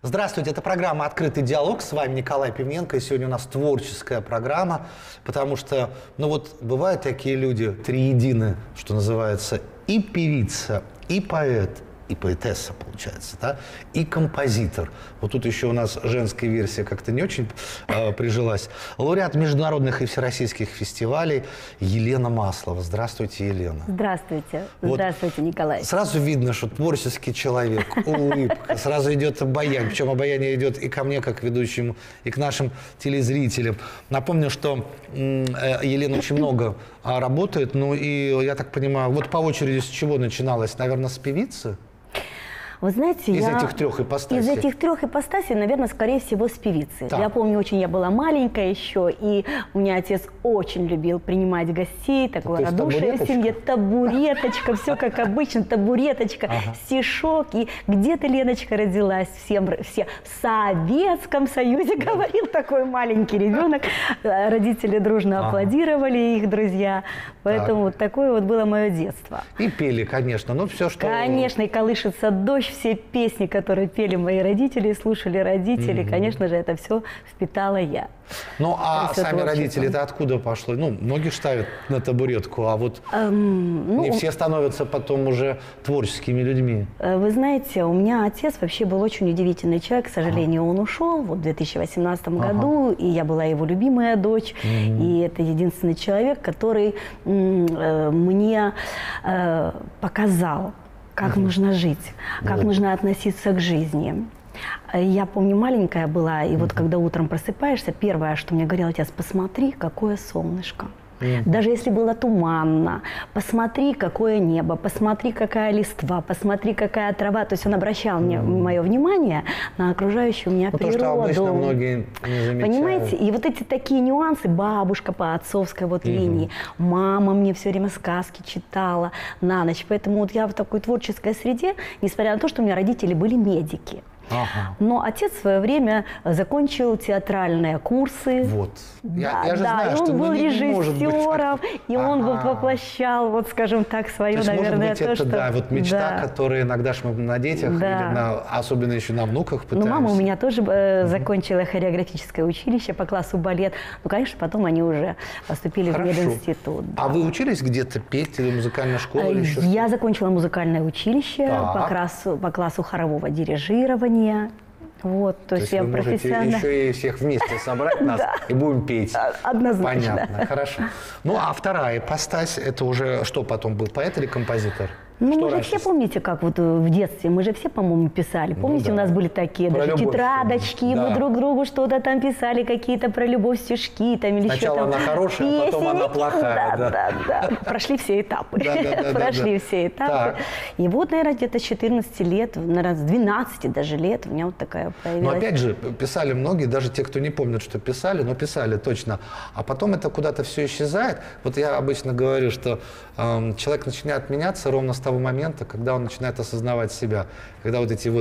Здравствуйте, это программа «Открытый диалог», с вами Николай Пивненко, и сегодня у нас творческая программа, потому что, бывают такие люди, триедины, что называется, и певица, и поэт, и поэтесса, получается, да, и композитор. Вот тут еще у нас женская версия как-то не очень прижилась. Лауреат международных и всероссийских фестивалей Елена Маслова. Здравствуйте, Елена. Здравствуйте. Здравствуйте, Николай. Сразу видно, что творческий человек, улыбка, сразу идет обаяние. Причем обаяние идет и ко мне, как ведущему, и к нашим телезрителям. Напомню, что Елена очень много работает, и я так понимаю, вот по очереди с чего начиналось? Наверное, с певицы? Вы знаете, из этих трех ипостасей? Из этих трех ипостасей, наверное, скорее всего, с певицы. Так. Я помню, я была маленькая еще, и у меня отец очень любил принимать гостей, такое радушие в семье. Табуреточка, все как обычно, табуреточка, стишок. И где-то Леночка родилась, все в Советском Союзе, говорил такой маленький ребенок. Родители дружно аплодировали, их друзья. Поэтому вот такое вот было мое детство. И пели, конечно, все, что... Конечно, и «Колышется дождь», все песни, которые пели мои родители, слушали родители, конечно же, это все впитала я. Ну, а сами родители-то откуда пошло? Многих ставят на табуретку, а вот не все становятся потом уже творческими людьми. Вы знаете, у меня отец вообще был очень удивительный человек. К сожалению, он ушел в 2018 году, и я была его любимая дочь. И это единственный человек, который мне показал, как нужно жить, как нужно относиться к жизни. Я помню, маленькая была, и вот когда утром просыпаешься, первое, что мне говорил отец: посмотри, какое солнышко. Даже если было туманно, посмотри, какое небо, посмотри, какая листва, посмотри, какая трава. То есть он обращал мое внимание на окружающую меня природу. То, что обычно многие не замечают. Понимаете? И вот эти такие нюансы, бабушка по отцовской линии, мама мне все время сказки читала на ночь. Поэтому вот я в такой творческой среде, несмотря на то, что у меня родители были медики. Но отец в свое время закончил театральные курсы. Вот. Я же знаю, и он был режиссером, и он воплощал, скажем так, свое, наверное, может быть, это мечта, которая иногда мы на детях, особенно еще на внуках пытаемся. Мама у меня тоже закончила хореографическое училище по классу балет. Конечно, потом они уже поступили в мединститут. А вы учились где-то петь или музыкальная школа? Я закончила музыкальное училище по классу хорового дирижирования. То есть я вы профессионально... можете еще и всех вместе собрать нас и будем петь. Однозначно. Понятно, хорошо. А вторая ипостась, это уже что потом был, поэт или композитор? Мы же все, помните, как в детстве, мы же все, по-моему, писали. Помните, у нас были такие даже тетрадочки, мы друг другу что-то там писали, какие-то про любовь стишки. Сначала она хорошая, а потом она плохая. Да. Прошли все этапы. Прошли все этапы. И вот, наверное, где-то с 14 лет, наверное, с 12 даже лет у меня вот такая появилась. Но опять же, писали многие, даже те, кто не помнит, что писали, но писали точно. А потом это куда-то все исчезает. Вот я обычно говорю, что человек начинает меняться ровно с того момента, когда он начинает осознавать себя. Когда вот эти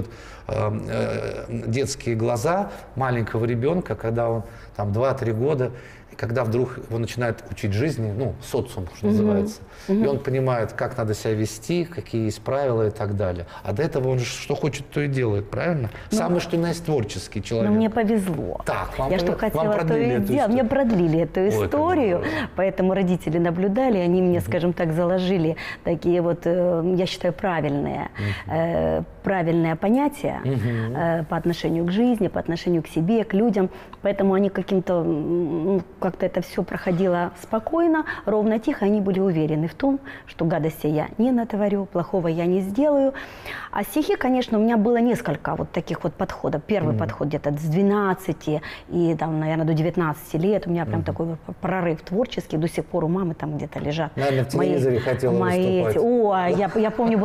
детские глаза маленького ребенка, когда он там 2-3 года, и когда вдруг его начинает учить жизни, социум, что называется, и он понимает, как надо себя вести, какие есть правила и так далее. А до этого он же что хочет, то и делает, правильно? Самый что ни на есть творческий человек. Но мне повезло. Так, я что хотела, то и делала. Мне продлили эту историю, поэтому родители наблюдали, они мне, скажем так, заложили такие я считаю, правильные понятия по отношению к жизни, по отношению к себе, к людям. Поэтому они как-то это все проходило спокойно, ровно, тихо. Они были уверены в том, что гадости я не натворю, плохого я не сделаю. А стихи, конечно, у меня было несколько таких подходов. Первый подход где-то с 12 и, наверное, до 19 лет. У меня прям такой прорыв творческий. До сих пор у мамы там где-то лежат. Наверное, в телевизоре хотела выступать. Я помню,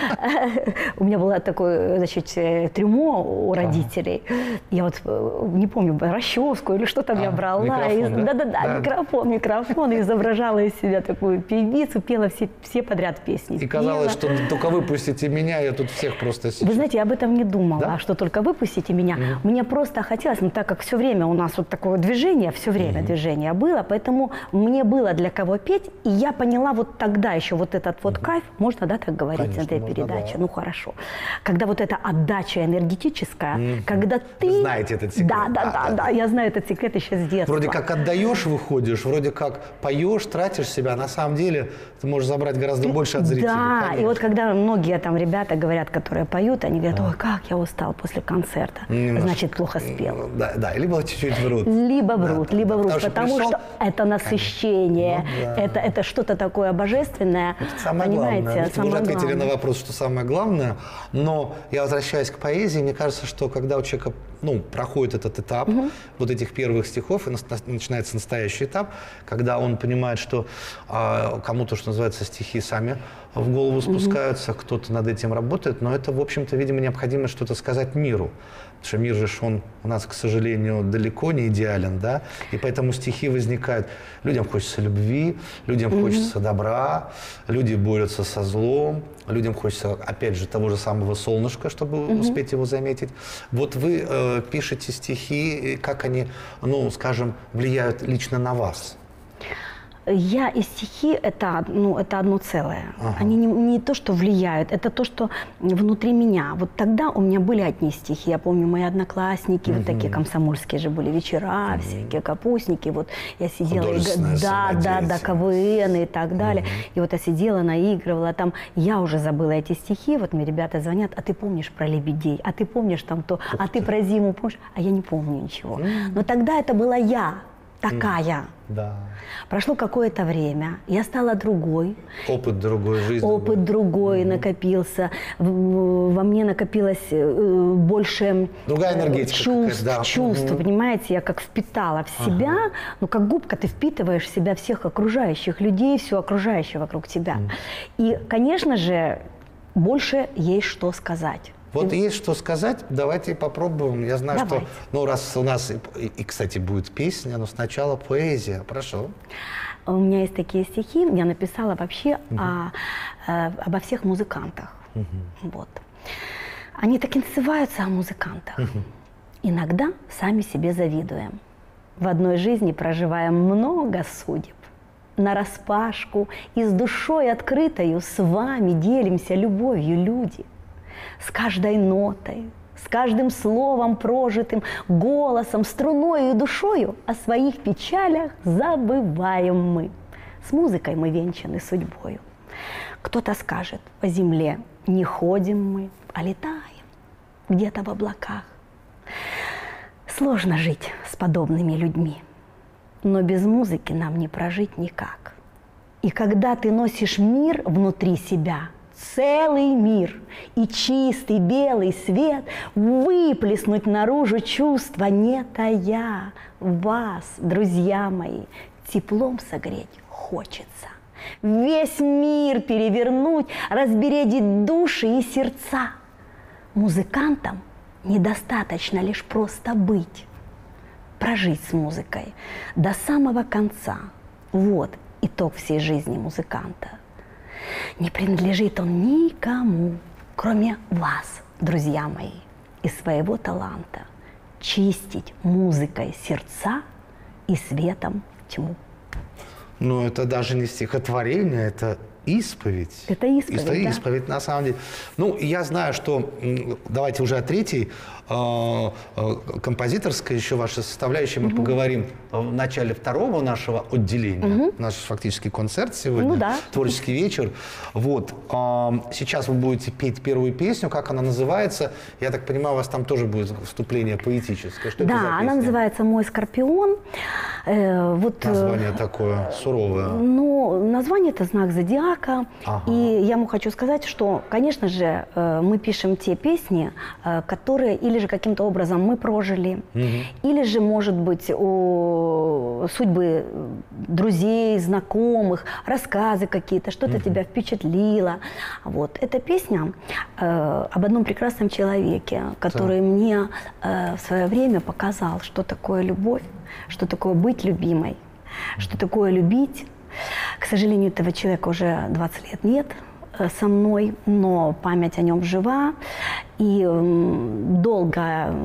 у меня было такое, трюмо у родителей. Я не помню, расческу или что там я брала. Микрофон, и изображала из себя такую певицу, пела все подряд песни. И казалось, что только выпустите меня, я тут всех просто сейчас... Вы знаете, я об этом не думала, что только выпустите меня. Мне просто хотелось, так как все время у нас такое движение, все время движение было, поэтому мне было для кого петь, и я поняла тогда еще этот кайф, можно, так говорить, конечно, на этой можно, передаче, да. хорошо. когда вот эта отдача энергетическая, когда ты... Вы знаете этот секрет. Да, я знаю этот секрет еще с детства. Вроде как отдаешь, выходишь, вроде как поешь, тратишь себя, на самом деле ты можешь забрать гораздо больше от зрителей. Да, конечно. и вот когда многие там ребята говорят, которые поют, они говорят: ой, как я устал после концерта. Немножко. Значит, плохо спел. Да, либо чуть-чуть врут. Либо врут, потому пришел... что это насыщение, Ну, да. это что-то такое божественное. Это самое понимаете, главное. Вы уже самое ответили главное. на вопрос, что самое главное. Но я возвращаюсь к поэзии. Мне кажется, что когда у человека проходит этот этап вот этих первых стихов, и начинается настоящий этап, когда он понимает, что кому-то, что называется, стихи сами в голову спускаются, кто-то над этим работает, но это, в общем-то, видимо, необходимо что-то сказать миру. Потому что мир же, он у нас, к сожалению, далеко не идеален, да, и поэтому стихи возникают. Людям хочется любви, людям хочется добра, люди борются со злом, людям хочется, опять же, того же самого солнышка, чтобы успеть его заметить. Вот вы пишете стихи, как они, скажем, влияют лично на вас? Я и стихи это одно целое. Ага. Они не то, что влияют, это то, что внутри меня. Вот тогда у меня были одни стихи. Я помню, мои одноклассники, вот такие комсомольские же были вечера, всякие капустники. Вот я сидела и да, КВН и так далее. И вот я сидела, наигрывала там. Я уже забыла эти стихи. Вот мне ребята звонят: а ты помнишь про лебедей? А ты помнишь там то? А ты про зиму помнишь? А я не помню ничего. Но тогда это была я. Такая. Да. Прошло какое-то время, я стала другой. Опыт другой жизни. Опыт другой накопился. Во мне накопилось больше другая энергетика, чувств, понимаете? Я как впитала в себя, как губка ты впитываешь в себя всех окружающих людей, все окружающее вокруг тебя. И, конечно же, больше есть что сказать. Вот есть что сказать, давайте попробуем. Я знаю, что, раз у нас, и, кстати, будет песня, но сначала поэзия. Прошу. У меня есть такие стихи, я написала вообще обо всех музыкантах. Вот. Они так и называются о музыкантах. Иногда сами себе завидуем. В одной жизни проживаем много судеб. Нараспашку и с душой открытою с вами делимся любовью, люди. С каждой нотой, с каждым словом прожитым, голосом, струною и душою о своих печалях забываем мы. С музыкой мы венчаны судьбою. Кто-то скажет: по земле не ходим мы, а летаем где-то в облаках. Сложно жить с подобными людьми, но без музыки нам не прожить никак. И когда ты носишь мир внутри себя, целый мир и чистый белый свет, выплеснуть наружу чувства не тая, вас, друзья мои, теплом согреть хочется. Весь мир перевернуть, разбередить души и сердца. Музыкантам недостаточно лишь просто быть, прожить с музыкой до самого конца. Вот итог всей жизни музыканта. Не принадлежит он никому, кроме вас, друзья мои, и своего таланта чистить музыкой сердца и светом тьму. Ну, это даже не стихотворение, это исповедь. Это исповедь, Это исповедь, на самом деле. Ну, я знаю, что... Давайте уже о третьей композиторской еще вашей составляющей мы поговорим в начале второго нашего отделения. Наш фактически концерт сегодня, творческий вечер. Вот. Сейчас вы будете петь первую песню. Как она называется? Я так понимаю, у вас там тоже будет вступление поэтическое. Что это за песня? Она называется «Мой скорпион». Название такое суровое. Ну, название – это знак зодиака. И я вам хочу сказать, что, конечно же, мы пишем те песни, которые или же каким-то образом мы прожили, или же, может быть, о судьбы друзей, знакомых, рассказы какие-то, что-то тебя впечатлило. Вот. Эта песня об одном прекрасном человеке, который мне в свое время показал, что такое любовь, что такое быть любимой, что такое любить. К сожалению, этого человека уже 20 лет нет со мной, но память о нем жива. И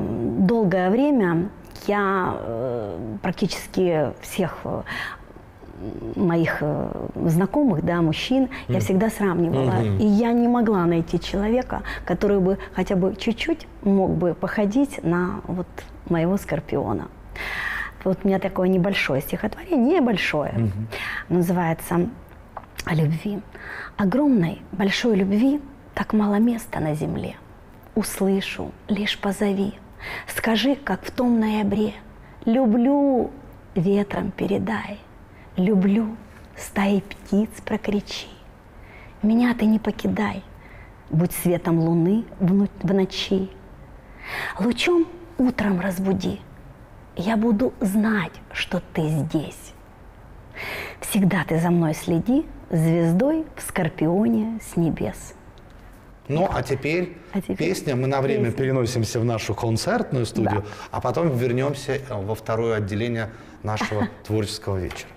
долгое время я практически всех моих знакомых, да, мужчин, я всегда сравнивала. И я не могла найти человека, который бы хотя бы чуть-чуть мог бы походить на вот моего Скорпиона. Вот у меня такое небольшое стихотворение, небольшое, называется «О любви». Огромной, большой любви так мало места на земле. Услышу, лишь позови, скажи, как в том ноябре. Люблю, ветром передай, люблю, стаи птиц прокричи. Меня ты не покидай, будь светом луны в ночи. Лучом утром разбуди, я буду знать, что ты здесь. Всегда ты за мной следи, звездой в Скорпионе с небес. Ну, а теперь песня. Мы на время переносимся в нашу концертную студию, а потом вернемся во второе отделение нашего творческого вечера.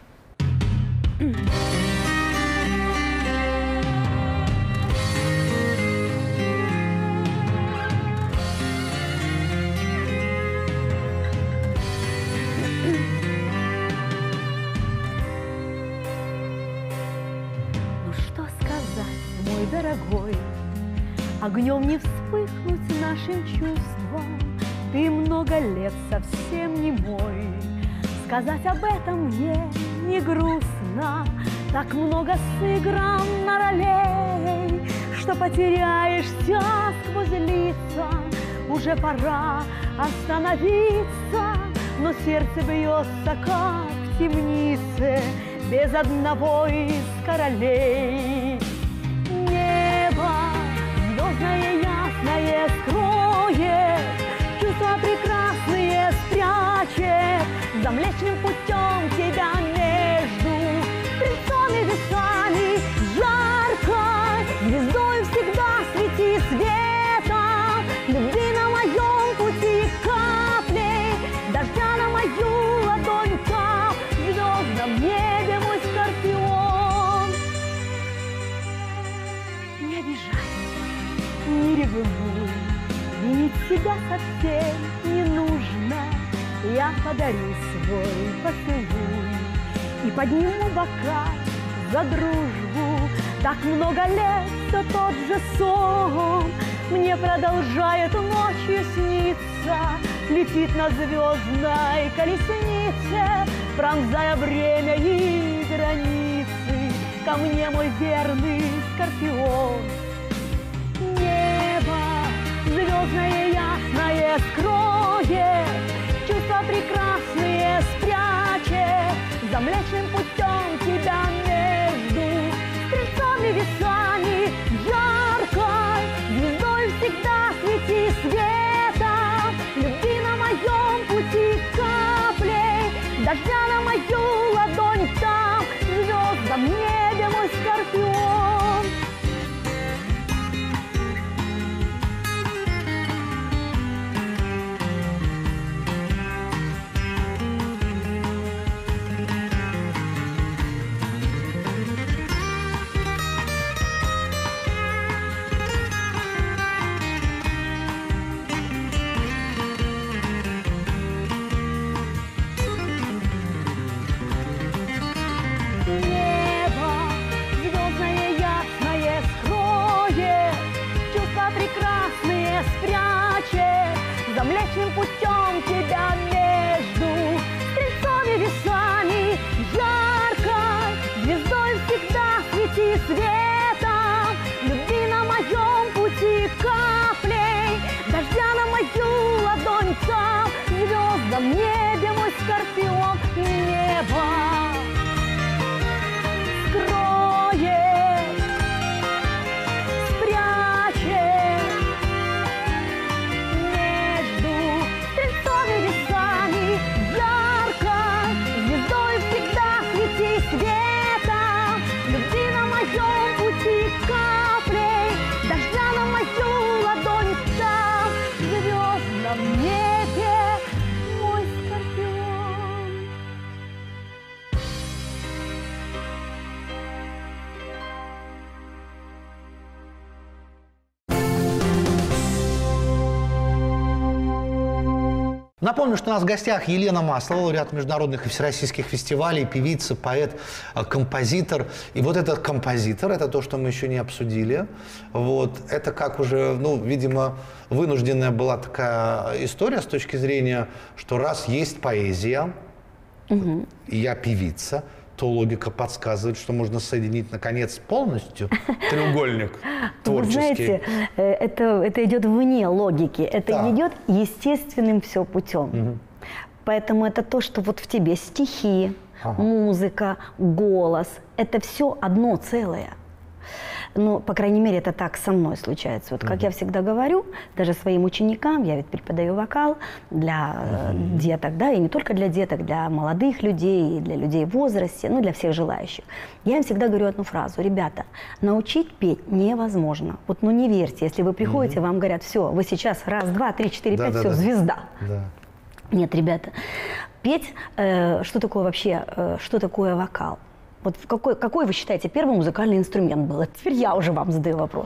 Ну что сказать, мой дорогой, огнем не вспыхнуть нашим чувством. Ты много лет совсем не мой. Сказать об этом мне не грустно. Так много сыграно ролей, что потеряешься сквозь лица. Уже пора остановиться, но сердце бьется, как в темнице, без одного из королей. Небо звездное ясное скроет, чувства прекрасные спрячет, за Млечным путем тебя между стрельцами весами жарко, звездой всегда свети светом, любви на моем пути каплей, дождя на мою ладонь кап, в звездном небе мой Скорпион. Не обижайся, не ревнуй, винить себя совсем не нужно. Я подарю свой поцелуй и подниму бокал за дружбу. Так много лет все тот же сон мне продолжает ночью сниться. Летит на звездной колеснице, пронзая время и границы. Ко мне мой верный Скорпион. Небо звездное ясное скроет, чувства прекрасные спрячет, за Млечным путем тебя между стрельцами весами жаркой, звездой всегда свети светом, любви на моем пути каплей, дождя на мою ладонь там, в звездном небе мой Скорпион. За Млечным путем тебя между стрельцами весами жаркой, звездой всегда свети светом, любви на моем пути каплей, дождя на мою ладонь кап, в звездном небе мой Скорпион. Небо скроет, спрячет светом, любви на моем пути каплей, дождя на мою ладонь там, в звездном небе мой Скорпион. Напомню, что у нас в гостях Елена Маслова, лауреат международных и всероссийских фестивалей, певица, поэт, композитор. И вот этот композитор, это то, что мы еще не обсудили. Вот. Это как уже, ну, видимо, вынужденная была такая история с точки зрения, что раз есть поэзия, и я певица, то логика подсказывает, что можно соединить, наконец, полностью треугольник творческий. Вы знаете, это идет вне логики, это идет естественным все путем. Поэтому это то, что вот в тебе стихи, музыка, голос, это все одно целое. Ну, по крайней мере, это так со мной случается. Вот как я всегда говорю, даже своим ученикам, я ведь преподаю вокал для деток, да, и не только для деток, для молодых людей, для людей в возрасте, ну, для всех желающих. Я им всегда говорю одну фразу: ребята, научить петь невозможно. Вот, ну, не верьте, если вы приходите, вам говорят: все, вы сейчас раз, два, три, четыре, пять, все, звезда. Нет, ребята, петь, что такое вообще, что такое вокал? Вот какой вы считаете первый музыкальный инструмент был? Теперь я уже вам задаю вопрос.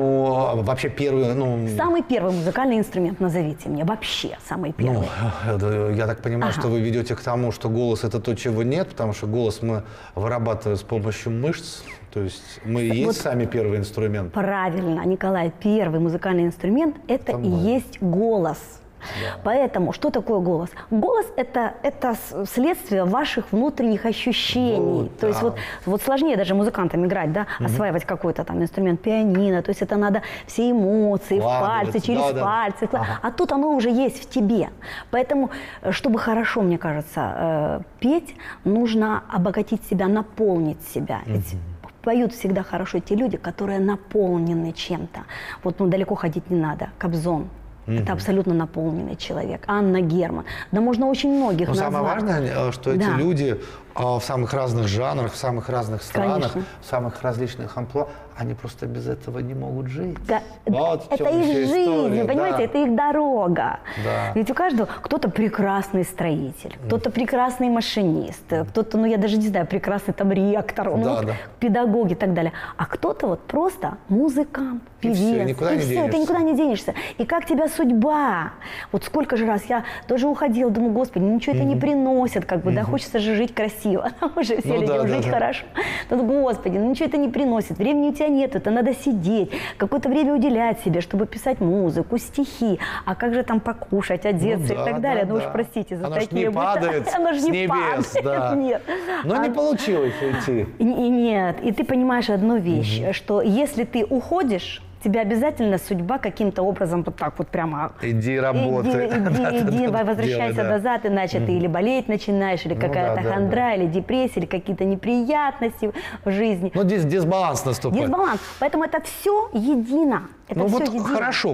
Ну, вообще первый... Ну... Самый первый музыкальный инструмент назовите мне. Вообще самый первый. Ну, я так понимаю, что вы ведете к тому, что голос – это то, чего нет, потому что голос мы вырабатываем с помощью мышц. То есть мы и есть сами первый инструмент. Правильно, Николай. Первый музыкальный инструмент – это и есть голос. Поэтому что такое голос? Голос – это следствие ваших внутренних ощущений. То есть вот сложнее даже музыкантам играть, да, осваивать какой-то там инструмент, пианино. То есть это надо все эмоции, в пальцы, через пальцы. А тут оно уже есть в тебе. Поэтому, чтобы хорошо, мне кажется, петь, нужно обогатить себя, наполнить себя. Ведь поют всегда хорошо те люди, которые наполнены чем-то. Вот, ну, далеко ходить не надо. Кобзон. Это абсолютно наполненный человек. Анна Герман. Да можно очень многих назвать. Самое важное, что эти люди в самых разных жанрах, в самых разных странах, в самых различных амплуа, они просто без этого не могут жить. Да, вот это их жизнь, понимаете, это их дорога. Ведь у каждого кто-то прекрасный строитель, кто-то прекрасный машинист, кто-то, ну я даже не знаю, прекрасный там ректор, педагог и так далее. А кто-то вот просто музыкант, певец. И все, ты никуда не денешься. И как тебя судьба? Вот сколько же раз я тоже уходила, думаю: Господи, ничего это не приносит, как бы, да, хочется же жить красиво. Мы же все любим жить хорошо. Господи, ну ничего это не приносит, времени у тебя нет, это надо сидеть, какое-то время уделять себе, чтобы писать музыку, стихи, а как же там покушать, одеться и так далее. Ну уж простите за такие... Оно же не падает с небес, да. Нет. Но не получилось уйти. Нет, и ты понимаешь одну вещь, что если ты уходишь, тебя обязательно судьба каким-то образом вот так вот прямо... Иди работай. Иди, возвращайся назад, иначе ты или болеть начинаешь, или какая-то хандра, или депрессия, или какие-то неприятности в жизни. Ну, здесь дисбаланс наступает. Дисбаланс. Поэтому это все едино. Это все едино. Хорошо.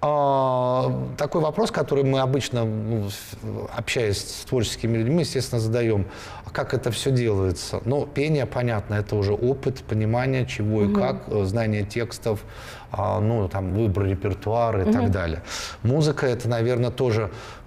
Такой вопрос, который мы обычно, общаясь с творческими людьми, естественно, задаем. Как это все делается? Ну, пение, понятно, это уже опыт, понимание, чего и как, знание текстов, ну, там, выбор репертуара и так далее. Музыка, это, наверное, тоже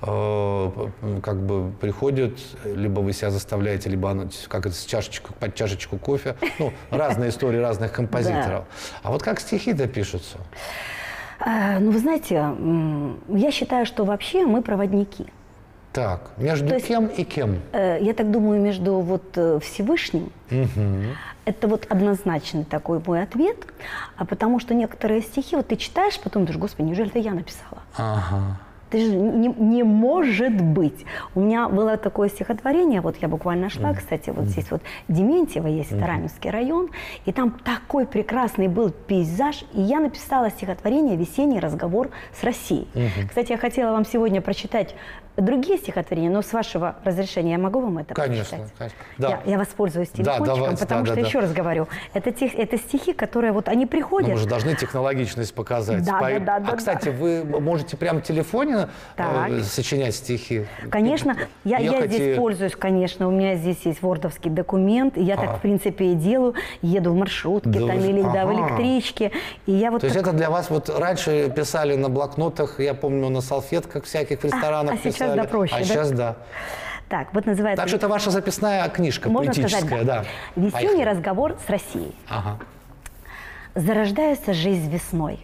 как бы приходит, либо вы себя заставляете, либо она, как это, под чашечку кофе. Ну, разные истории разных композиторов. А вот как стихи-то пишутся? Ну, вы знаете, я считаю, что вообще мы проводники. Так, между кем и кем? Я так думаю, между вот Всевышним. Это вот однозначный такой мой ответ. Потому что некоторые стихи, вот ты читаешь, потом думаешь: Господи, неужели это я написала? Это же не может быть. У меня было такое стихотворение, вот я буквально шла, кстати, вот здесь вот Дементьево есть, это Раменский район, и там такой прекрасный был пейзаж, и я написала стихотворение «Весенний разговор с Россией». Кстати, я хотела вам сегодня прочитать другие стихотворения, но с вашего разрешения я могу вам это прочитать? Конечно. Да. Я воспользуюсь телефончиком, потому что, еще раз говорю, это стихи, которые вот они приходят... Мы же должны технологичность показать. Кстати, вы можете прямо в телефоне сочинять стихи? Конечно. Я здесь пользуюсь, конечно. У меня здесь есть вордовский документ. Я так, в принципе, и делаю. Еду в маршрутке там, или в электричке. И я вот то есть это для вас, вот раньше писали на блокнотах, я помню, на салфетках всяких в ресторанах писали. Сейчас проще, сейчас да. Так, вот называется... Так что это ваша записная книжка, можно поэтическая, сказать, да. «Весенний разговор с Россией». Зарождается жизнь весной,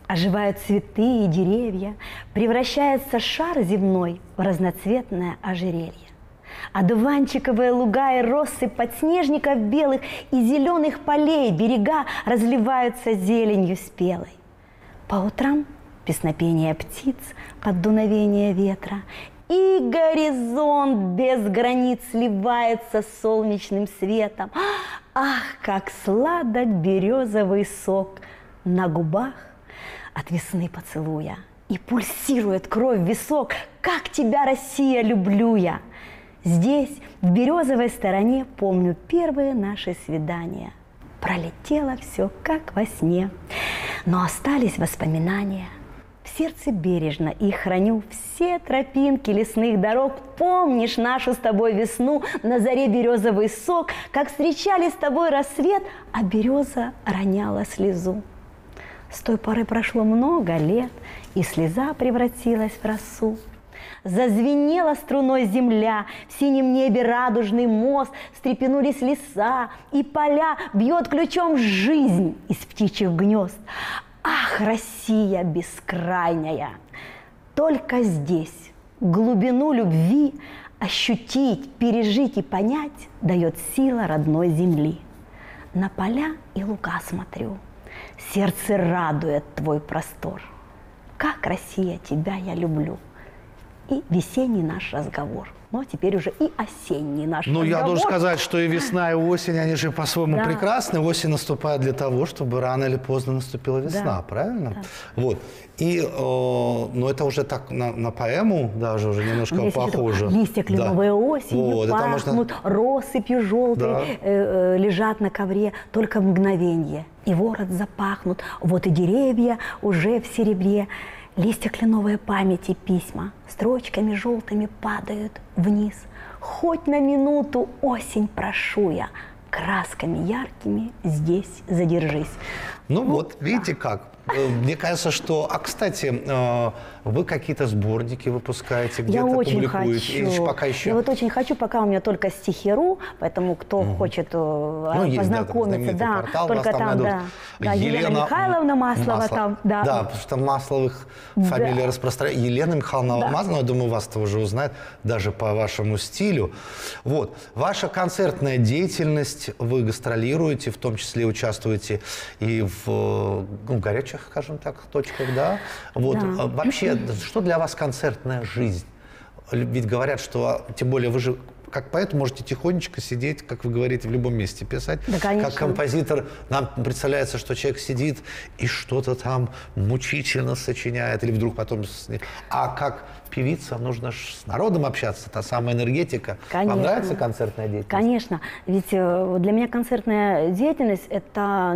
оживают цветы и деревья, превращается шар земной в разноцветное ожерелье. Одуванчиковые луга и россыпь подснежников белых и зеленых полей берега разливаются зеленью спелой. По утрам песнопение птиц под дуновение ветра, и горизонт без границ сливается с солнечным светом. Ах, как сладок березовый сок на губах от весны поцелуя, и пульсирует кровь в висок. Как тебя, Россия, люблю я! Здесь, в березовой стороне, помню первые наши свидания. Пролетело все, как во сне, но остались воспоминания. В сердце бережно их храню, все тропинки лесных дорог. Помнишь нашу с тобой весну, на заре березовый сок, как встречали с тобой рассвет, а береза роняла слезу. С той поры прошло много лет, и слеза превратилась в росу. Зазвенела струной земля, в синем небе радужный мост, встрепенулись леса и поля, бьет ключом жизнь из птичьих гнезд. Ах, Россия бескрайняя! Только здесь глубину любви ощутить, пережить и понять дает сила родной земли. На поля и луга смотрю, сердце радует твой простор. Как, Россия, тебя я люблю! И весенний наш разговор. Ну, а теперь уже и осенний наш разговор. Я должен сказать, что и весна, и осень, они же по-своему прекрасны. Осень наступает для того, чтобы рано или поздно наступила весна, правильно? Да. Вот. И, это уже так на поэму даже уже немножко здесь похоже. Листья кленовые осенью пахнут, россыпью желтой лежат на ковре, только мгновенье. И ворот запахнут, вот и деревья уже в серебре. Листья кленовые памяти письма строчками желтыми падают вниз. Хоть на минуту, осень, прошу я, красками яркими здесь задержись. Видите как. Мне кажется, что... кстати, вы какие-то сборники выпускаете, где-то публикуете? Я пока еще... Я очень хочу, пока у меня только стихи.ру, поэтому кто хочет познакомиться, только там, Елена Михайловна Маслова там. Да, потому что Масловых фамилия распространяется. Елена Михайловна Маслова, я думаю, вас-то уже узнают, даже по вашему стилю. Вот. Ваша концертная деятельность, вы гастролируете, в том числе участвуете и в горячих, скажем так, точках, да? Вот. Да. Вообще, что для вас концертная жизнь? Ведь говорят, что, тем более, вы же как поэт можете тихонечко сидеть, как вы говорите, в любом месте писать. Да, конечно. Как композитор нам представляется, что человек сидит и что-то там мучительно сочиняет, или вдруг потом... А как певица нужно с народом общаться, та самая энергетика. Конечно. Вам нравится концертная деятельность? Конечно. Ведь для меня концертная деятельность – это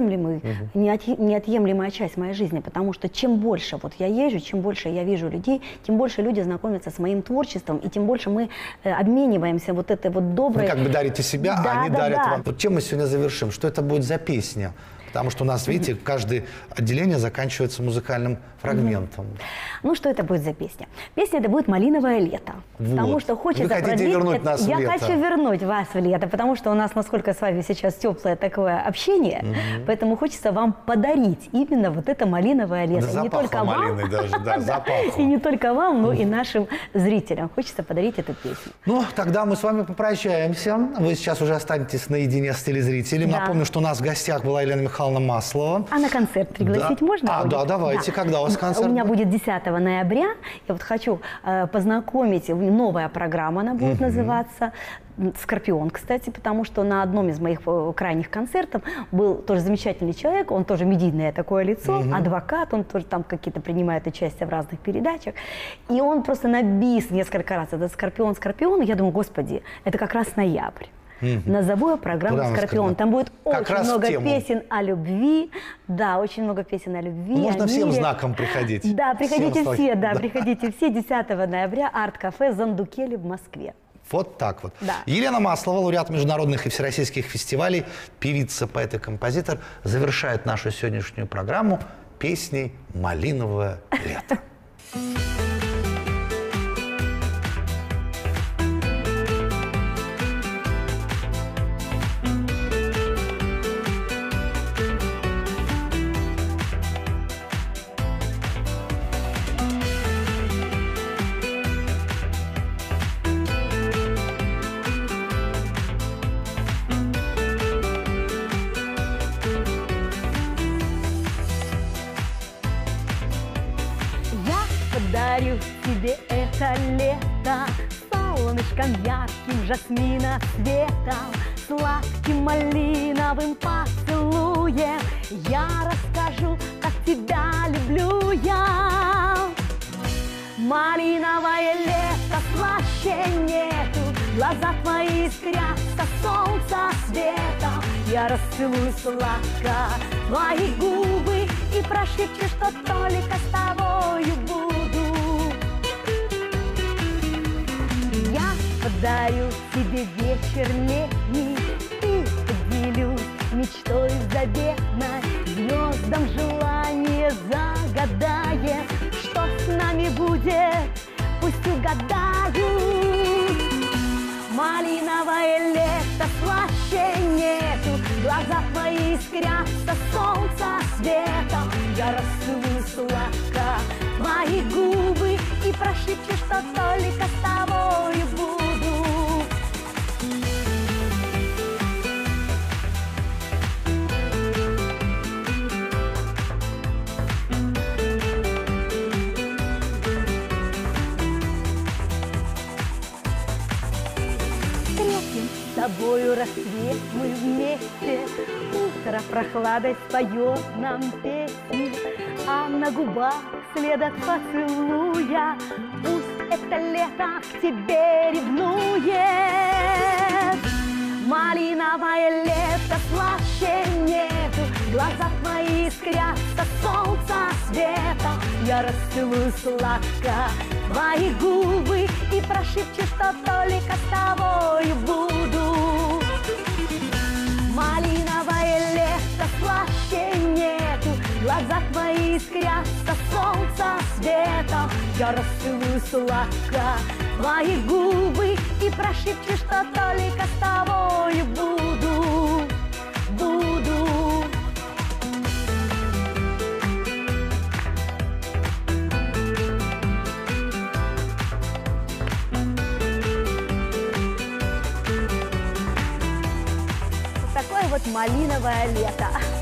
неотъемлемая часть моей жизни, потому что чем больше я езжу, чем больше я вижу людей, тем больше люди знакомятся с моим творчеством, и тем больше мы обмениваемся этой доброй... Вы как бы дарите себя, а они дарят вам. Вот чем мы сегодня завершим? Что это будет за песня? Потому что у нас, видите, каждое отделение заканчивается музыкальным фрагментом. Что это будет за песня? Песня это будет «Малиновое лето». Вот. Потому что хочется Вы хотите вернуть нас в лето? Я хочу вернуть вас в лето, потому что у нас, насколько с вами сейчас теплое такое общение, поэтому хочется вам подарить именно это малиновое лето. Да, и не только малины вам, даже, запаху. И не только вам, но и нашим зрителям. Хочется подарить эту песню. Тогда мы с вами попрощаемся. Вы сейчас уже останетесь наедине с телезрителем. Да. Напомню, что у нас в гостях была Елена Михайловна Маслова. А на концерт пригласить можно будет? Да, давайте. Да. Когда у вас концерт? У меня будет 10 ноября. Я хочу познакомить, новая программа она будет называться. «Скорпион», кстати, потому что на одном из моих крайних концертов был тоже замечательный человек, он тоже медийное такое лицо, адвокат, он тоже там какие-то принимает участие в разных передачах, и он просто на бис несколько раз, это «Скорпион», «Скорпион», и я думаю, господи, это как раз ноябрь. Назову программу «Скорпион». Там будет очень много песен о любви. Да, очень много песен о любви. Можно всем знаком приходить. Да, приходите все, приходите все. 10 ноября арт-кафе «Зандукели» в Москве. Вот так вот. Да. Елена Маслова, лауреат международных и всероссийских фестивалей, певица, поэт и композитор, завершает нашу сегодняшнюю программу песней «Малиновое лето». подарю тебе это лето солнышком ярким, жасмина цветом, сладким малиновым поцелуем. Я расскажу, как тебя люблю я. Малиновое лето, слаще нету, глаза твои искрятся солнца светом. Я расцелую сладко твои губы и прошепчу, что только с тобою буду. Я подарю тебе вечер летний и поделюсь мечтой заветной, звездам желание загадаем. Что с нами будет, пусть угадают. Малиновое лето, слаще нету, глаза твои искрятся солнца светом. Я расцелую сладко твои губы и прошепчу, что только с тобою буду. С тобою рассвет мы вместе, утро прохладой споет нам песни, а на губах след от поцелуя, пусть это лето к тебе ревнует. Малиновое лето, слаще нету, глаза твои искрятся солнца светом. Я расцелую сладко твои губы и прошепчу, что только с тобою буду. Малиновое лето, слаще нету, глаза твои искрятся солнца светом. Я расцелую сладко твои губы и прошепчу, что только с тобою буду. Буду. Такое вот малиновое лето.